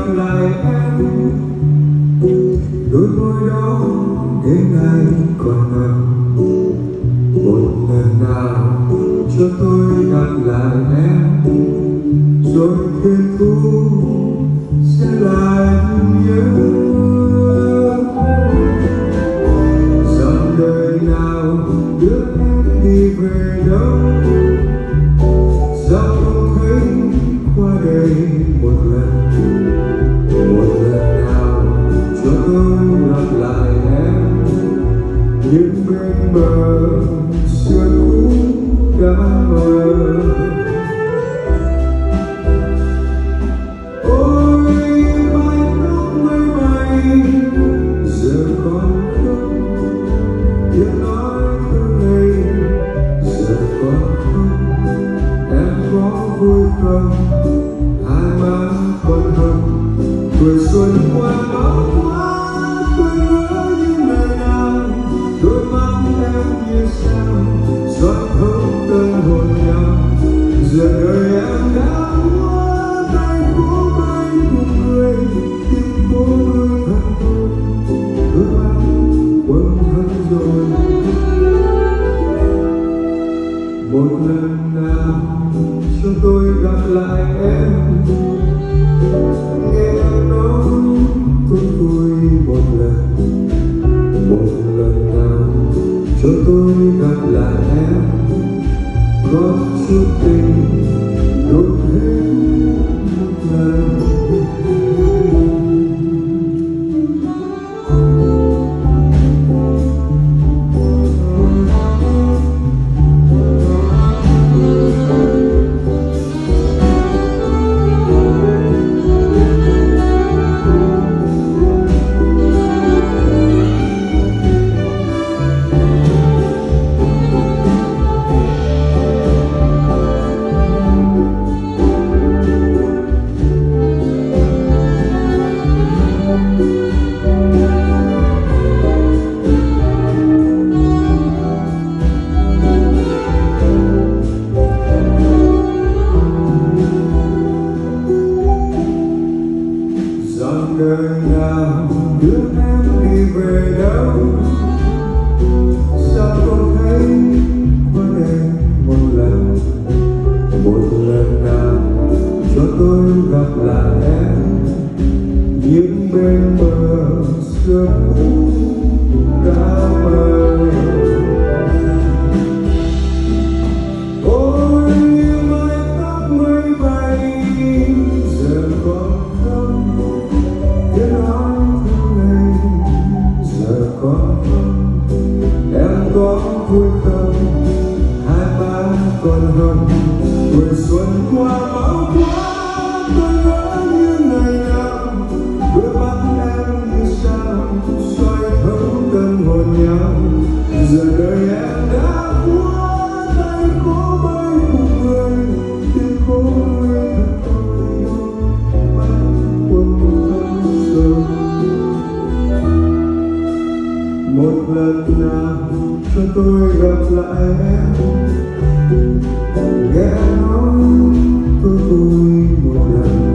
gặp lại em, đôi môi đó đến nay còn ngậm. Một lần nào cho tôi gặp lại em, rồi thiên thu sẽ lại nhớ. Dòng đời nào đưa em đi về đâu, sao không thấy qua đây một lần nào cho tôi gặp lại em. Nhưng bên bờ sườn cũ đã mờ. Ôi mái tóc mây bay giờ còn không, tiếng nói thương ngây giờ còn không. Em có vui không, hai má còn hồng, tuổi xuân qua máu quá. Tôi nhớ những lời nào, đôi mắt em như sao rót thấu tâm hồn nhau. Giờ đời em đã hóa tay cố bay cùng người, tim cố nuôi thân tôi, đôi mắt quên thân rồi. Một lần nào cho tôi gặp lại em, nghe em nói tôi vui một lần nào cho tôi gặp lại em. Có chút tình đốt hết một lần. Dòng đời nào đưa em đi về đâu, sao không thấy qua đây một lần nào cho tôi gặp lại em. Những bên bờ sương cũ đã mờ. Ôi mái tóc mây bay giờ còn không, tiếng nói thương ngây giờ còn không. Em có vui không, hai má còn hồng, tuổi xuân qua máu quá. Tôi nhớ như ngày nào, đôi mắt em như sao soi thấu tâm hồn nhau. Giờ đời em đã quá tay cố bay cùng người, tiếng cố nuôi thật tôi mắt quên thân rồi. Một lần nào cho tôi gặp lại em, nghe nói tôi vui một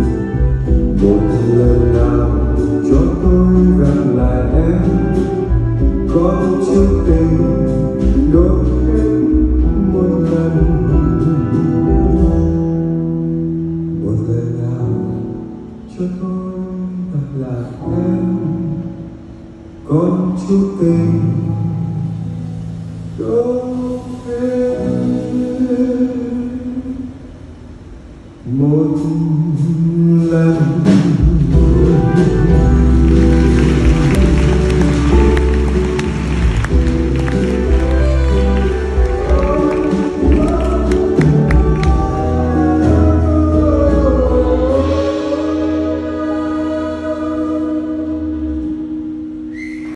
lần nào cho tôi gặp lại em. Có chút tình đốt hết một lần nào cho tôi gặp lại em. Có chút tình đốt hết một